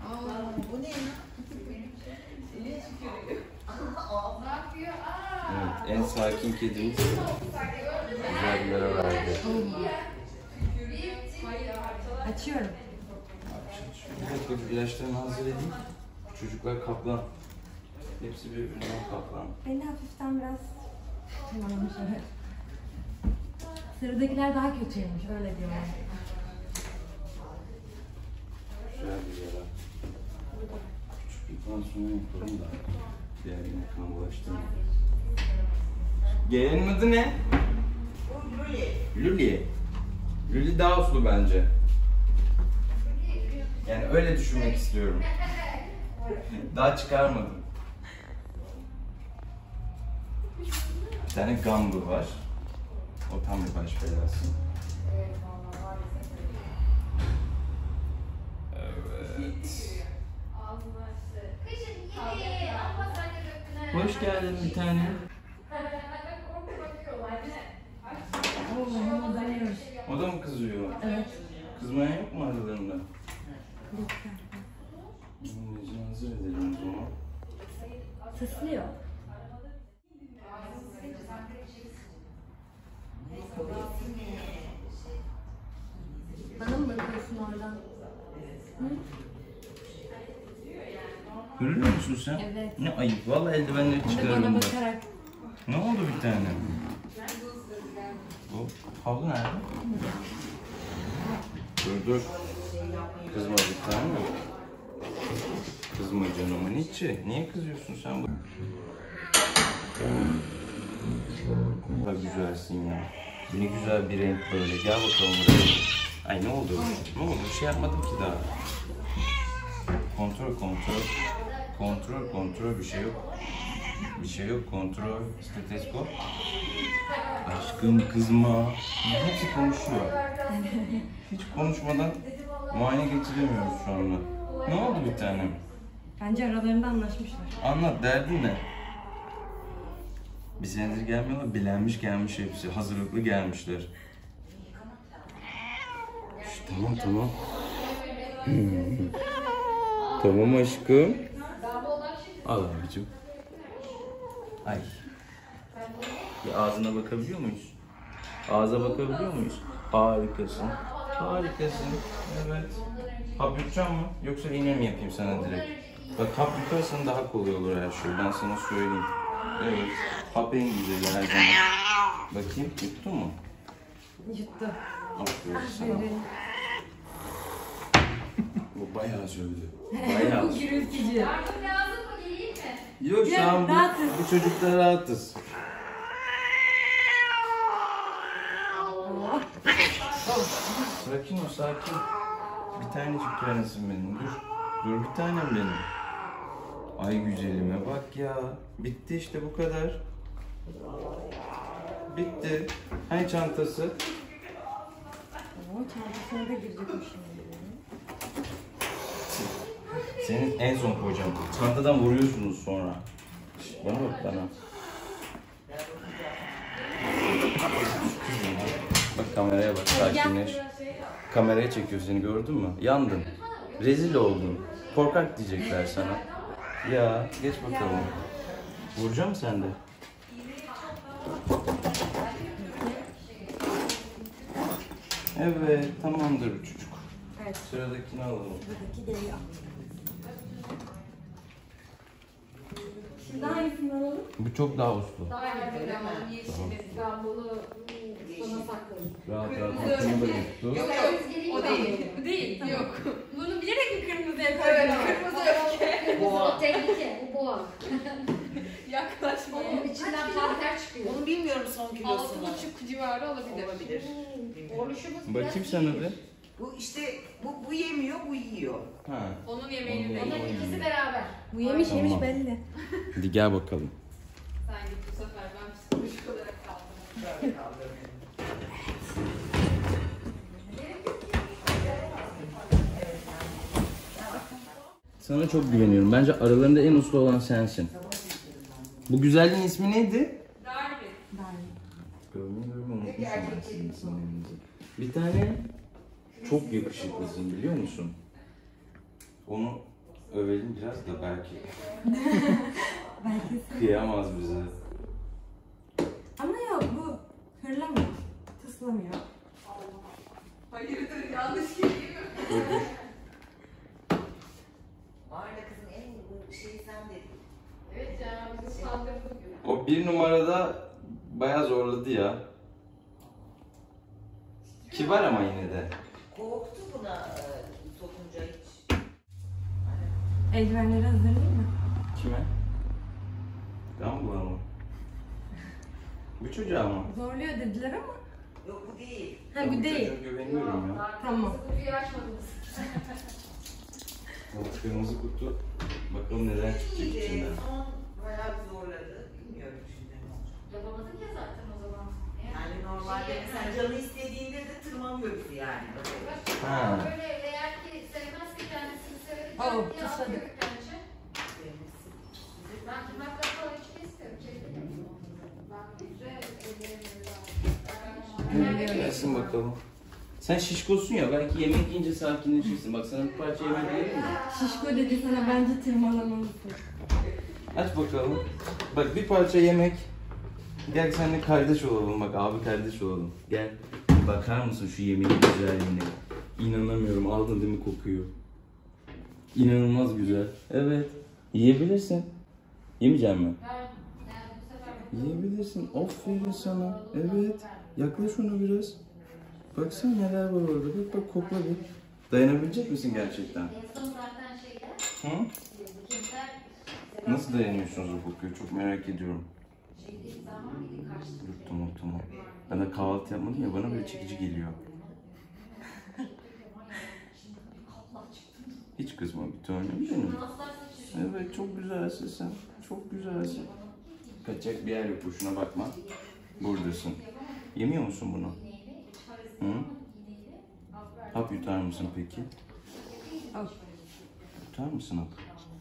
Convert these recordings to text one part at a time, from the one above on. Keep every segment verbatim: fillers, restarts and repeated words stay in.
Bu ne ya? Evet, en sakin kedimiz güzellere verdi. Açıyorum. Evet, bak ilaçlarını hazır edeyim. Çocuklar kaplan. Hepsi birbirinden kaplan. Beni hafiften biraz tırmalamış, evet. Sıradaki daha kötüymüş, öyle diyorlar. Güzel bir yara. Küçük bir pansuman yapalım da diğerine kan bulaştırma. Gelenin adı ne? Luli. Luli. Luli daha uslu bence. Yani öyle düşünmek istiyorum. Daha çıkarmadım. Bir tane Gambur var. O tam bir baş belası. Evet. Hoş geldin bir tane. O da mı kızıyor? Evet. Kızmayan yok mu aralarında? Anneciğim hazır edelim o zaman. Tıslıyor. Bana mı bakıyorsun oradan? Hı? Görüyor musun sen? Evet. Ne ayıp. Vallahi eldivenleri Bana çıkarırım bak. bakarak. Ne oldu bir tane? Bu havlu nerede? Dur dur. Kızma bir tane mi? Kızma canımın içi. Niye kızıyorsun sen bu? Bak güzelsin ya. Ne güzel bir renk böyle. Gel bakalım buraya. Ay ne oldu? Ne oldu? Bir şey yapmadım ki daha. Kontrol kontrol. Kontrol kontrol bir şey yok. Bir şey yok kontrol. Steteskop. Aşkım kızma. Hepsi konuşuyor. Hiç konuşmadan muayene geçiremiyoruz şu anda. Ne oldu bir tanem? Bence aralarında anlaşmışlar. Anlat, derdin ne? Bir senedir gelmiyorlar, bilenmiş gelmiş hepsi. Hazırlıklı gelmişler. Şş, tamam tamam. Tamam aşkım. Al abicim. Ay. Bir ağzına bakabiliyor muyuz? Ağza bakabiliyor muyuz? Harikasın. Harikasın. Evet. Hap yutacak mı? Yoksa iğne mi yapayım sana direkt? Bak hap yutarsan daha kolay olur her şey. Ben sana söyleyeyim. Evet. Hap en güzeli her zaman. Bakayım yuttun mu? Yuttu. Aferin sana. Aferin. Bu bayağı sövdü. Bayağı. Bu gürültücü. Yok şu Ya, an bu, rahatız. bu çocuklar rahatız. Sakin ol sakin. Bir tanecik tanesin benim. Dur. Dur bir tanem benim. Ay güzelime bak ya. Bitti işte bu kadar. Bitti. Hani çantası? O çantasına da girecek o şimdi. Senin en son koyacağım. Çantadan vuruyorsunuz sonra. Şişt, bana bak bana. Bak kameraya bak, sakinleş. Kameraya çekiyor seni, gördün mü? Yandın. Rezil oldun. Korkak diyecekler sana. Ya geç bakalım. Vuracağım sen de. Evet, tamamdır çocuk. Evet. Sıradakini alalım. Buradaki geliyor. Şimdi hangisini alalım? Bu çok daha uslu. Daha iyi ama yeşil, gambolu sana sakladım. Rahat rahat hakkını da yuttu. Yok yok, o değil. Bu değil, yok. Bunu bilerek mi kırmızıya koydun? Kırmızı öfke. Boğa. Tehlike, bu boğa. Yaklaşma. Onun içinden panter çıkıyor. Onu bilmiyorum son Altı kilosunu. buçuk civarı olabilir. Olabilir. Bilmiyorum. Oluşumuz Bakayım sana bir. Bu işte bu, bu yemiyor, bu yiyor. Ha. Onun yemeğini Onun de. yemeğini Onun ikisi yiyor. beraber. Bu yemiş Tamam. yemiş belli. Hadi gel bakalım. Sen git bu sefer, ben psikolojik olarak kaldım. Böyle kaldırdım. Sana çok güveniyorum. Bence aralarında en uslu olan sensin. Bu güzelliğin ismi neydi? Darby. Görmeyi görmeyi unutmuşum ben sizin isimlerinizi. Bir tane çok yakışıklısın biliyor musun? Onu övelim biraz da belki Belki. kıyamaz bize. Ama yok bu hırlamıyor. Tıslamıyor. Hayırdır yanlış geliyor. Arda kızın en bu şeyi sen dedin. Evet ya bizi sandırdık. O bir numarada bayağı zorladı ya. Kibar ama yine de. Korktu buna e, sokunca hiç. Eldivenleri hazırlayayım mı? Kime? Dumbledore'a mı? Bu çocuğa mı? Zorluyor dediler ama. Yok bu değil. Ha bu değil. Çocuğa güveniyorum ya. Tamam. Kutuyu açmadınız. O kırmızı kutu. Bakalım neler çıkacak İyi de içinden. son bayağı bir zorladı. Bilmiyorum şimdi ne olacak. Yapamadın ya zaten o zaman. Yani normalde mesela canı istediğinde de tırmanıyor bizi yani. Ha. Böyle eğer ki sevmezse kendisini sevebilir. Oh, diye tutadı. atıyor bence. Ben tırnakları falan içmeyi istiyorum. Çekelim. Bak güzel ellerim var. Gelsin bakalım. Sen şişkosun ya, belki yemek yiyince sakinleşirsin. Bak sana bir parça yemek vereyim mi? Şişko dedi sana bence tırmalamalısın. Aç bakalım. Bak bir parça yemek. Gel seninle kardeş olalım, bak abi kardeş olalım. Gel. Bakar mısın şu yemeğin güzelliğine? İnanamıyorum, aldın değil mi kokuyu? İnanılmaz güzel. Evet. Yiyebilirsin. Yemeyecek mi? Yiyebilirsin. Aferin sana. Evet. Yaklaş ona biraz. Baksana neler var orada. Bak bak kokla bir. Dayanabilecek misin gerçekten? En son zaten şeyde. Hı? Nasıl dayanıyorsunuz o kokuyu? Çok merak ediyorum. Dur tamam tamam. Ben de kahvaltı yapmadım ya, bana böyle çekici geliyor. Hiç kızma bir tanem benim. Evet çok güzelsin sen. Çok güzelsin. Kaçacak bir yer yok, boşuna bakma. Buradasın. Yemiyor musun bunu? Hı? Hap yutar mısın peki? Al. Yutar mısın hap?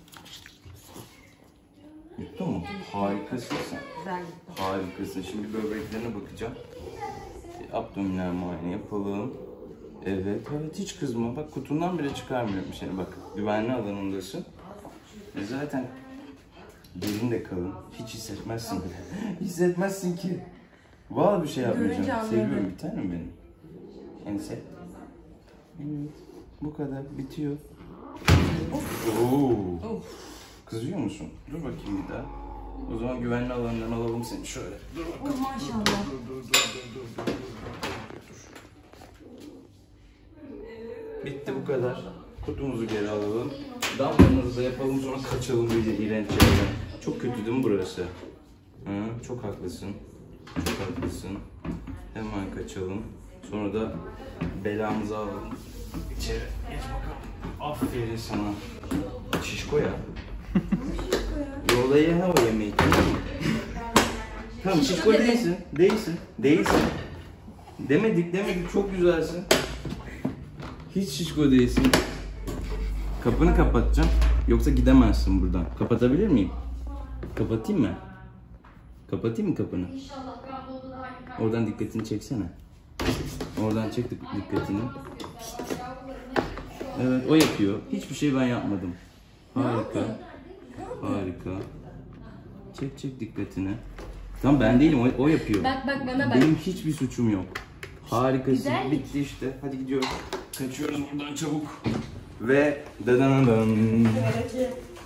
Yuttun mu? Harikasın sen. Güzel. Harikasın. Şimdi böbreklerine bakacağım. Bir abdominal muayene yapalım. Evet, evet hiç kızma. Bak kutundan bile çıkarmıyorum seni. Bak güvenli alanındasın. E zaten belin de kalın. Hiç hissetmezsin bile. Hissetmezsin ki. Vallahi bir şey Görünce yapmayacağım. anladım. Seviyorum bir tanem benim. Ense. Evet. Bu kadar. Bitiyor. Oo. Of. Kızıyor musun? Dur bakayım bir daha. O zaman güvenli alanından alalım seni şöyle. Dur bakalım. Oh, maşallah. Dur, dur, dur, dur, dur, dur, dur, dur, dur. Bitti bu kadar. Kutumuzu geri alalım. Damlamızı da yapalım, sonra kaçalım böyle iğrenç yerden. Çok kötü değil mi burası? Hı, çok haklısın. Çok haklısın. Hemen kaçalım. Sonra da belamızı alalım. İçeri geç bakalım. Aferin sana. Şişko ya. Yolda ye ha o yemeği. Tamam şişko değilsin. Değilsin. Değilsin. Demedik demedik, çok güzelsin. Hiç şişko değilsin. Kapını kapatacağım. Yoksa gidemezsin buradan. Kapatabilir miyim? Kapatayım mı? Kapatayım mı kapını? İnşallah kabloda da harika. Oradan dikkatini çeksene. Oradan çek dikkatini. Evet o yapıyor. Hiçbir şey ben yapmadım. Harika. Harika. Çek çek dikkatini. Tamam ben değilim, o, o yapıyor. Bak bak bana bak. Benim hiçbir suçum yok. Harikasın. Güzellik. Bitti işte. Hadi gidiyoruz. Kaçıyoruz buradan çabuk. Ve dadanadan.